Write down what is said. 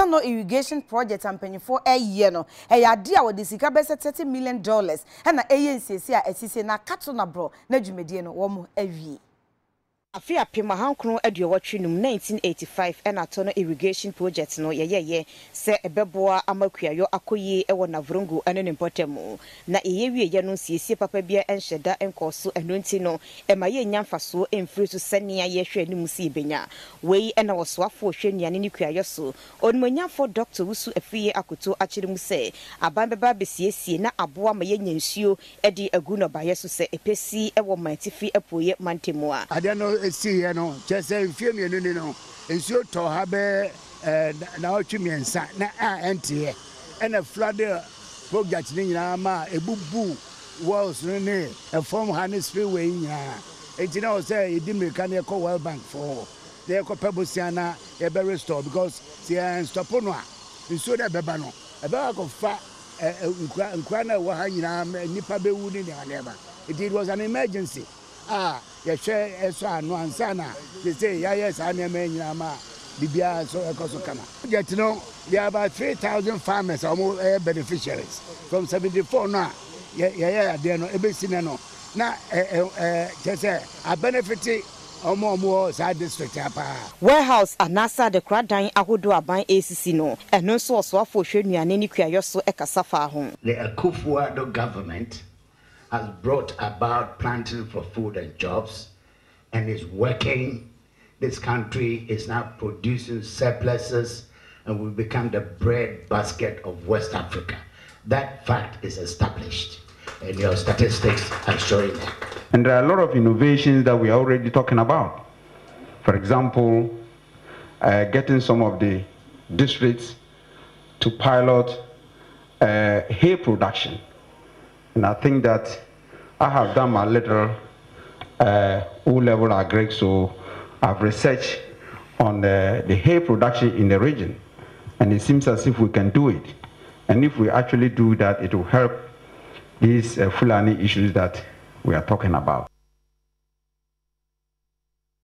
Tano irrigation project and penny for a year no. A idea with the sika bese $30 million. And na ANC a esise na katona bro na dwumedie no wo mo awie. Afia pema hankro aduowatwe num 1985 and atono irrigation project no ye se ebeboa amakuayo akoyi ewo Navrongo ene nempotemu na eyewie ye no siesie papa bia enhyeda enkoso enonti no emaye nyamfaso emfiri so sania ye hwe anim si benya wei ena wosoafo hwe nuane ni kuayo so onmonyafo Dr. Wusu Afiye Akoto akire mu se abanbeba besiesie na aboa maye nyansuo edi aguno baye so se epesi ewo mantifi epoye mantemua see you know just say few me no ensuo to ha be na otwemiensa na ente and a flood project ni nyina ma ebubu walls ni form harness freeway nyina enti na say edi America na call World Bank for they ko pebosiana e be restore because see stop no a ensuo da beba no e be ko fa nkwa na wo ha nyina nipa be wu ni na it was an emergency. You share so no ansana. They say yes, I am ma Bibia so ekosokama. Get to know there are about 3,000 farmers almost beneficiaries from 74 now. Yeah, they no ebesina no. Na just a benefit more side district apa. Warehouse anasa the kradan ahodo aban ACC no. Eno so osofo hwenuane ni kuayo so ekasafa ho. The Akufo-Addo government has brought about planting for food and jobs and is working. This country is now producing surpluses and will become the bread basket of West Africa. That fact is established and your statistics are showing that. And there are a lot of innovations that we are already talking about. For example, getting some of the districts to pilot hay production. And I think that I have done my little O-level agric, so I've researched on the hay production in the region. And it seems as if we can do it. And if we actually do that, it will help these Fulani issues that we are talking about.